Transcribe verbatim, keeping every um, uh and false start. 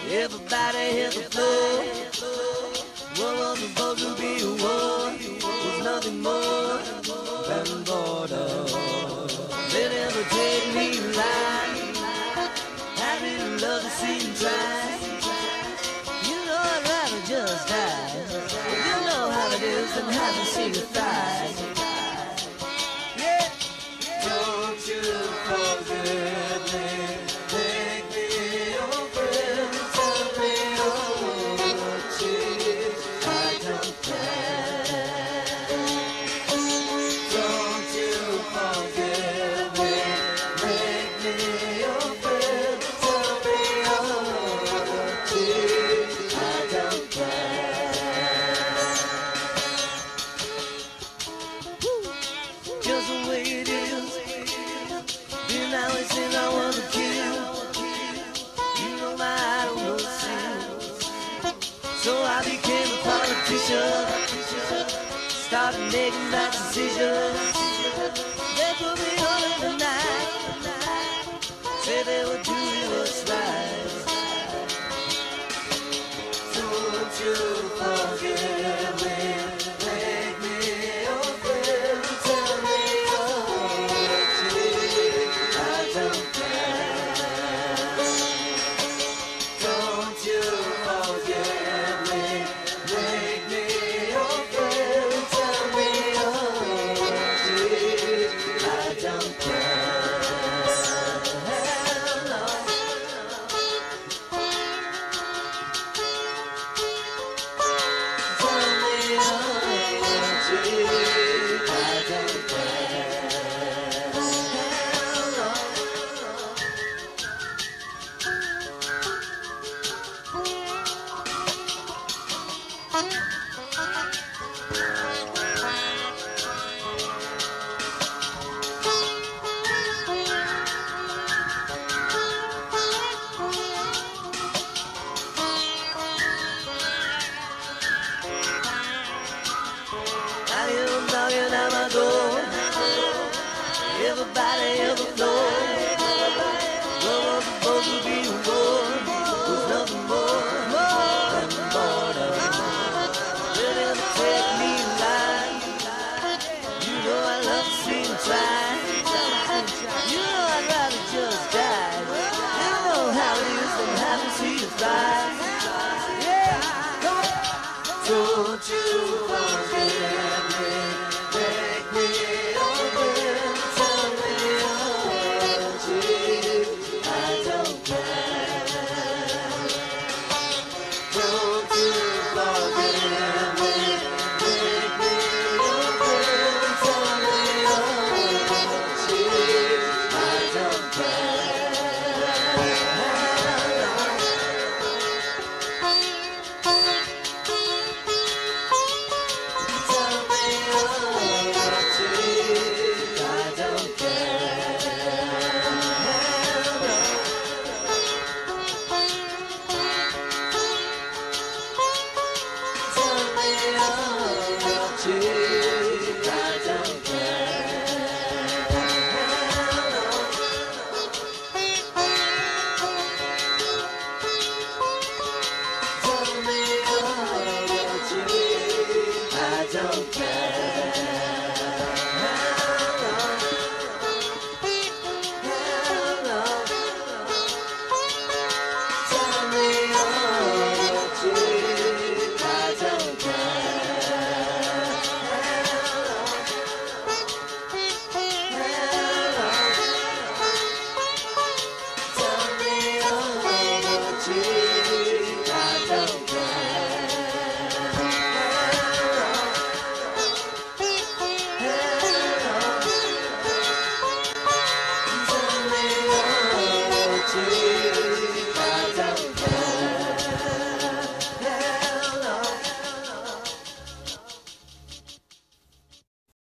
Everybody hit the floor. What was supposed to be a war was nothing more than border. They never take me alive. Happy to love to see him try. You know I'd rather just die. You know how it is and haven't seen the thighs. Yeah. Don't you forget me. Take me your friend. Tell me all the tears I don't cry. Don't you forget me. Make me your friend. Tell me all the tears I don't cry. Just the way it is. Been always since I was a kid. You know my idol was sin. So I became a politician. Started making bad decisions. They put me on in the night. Say they were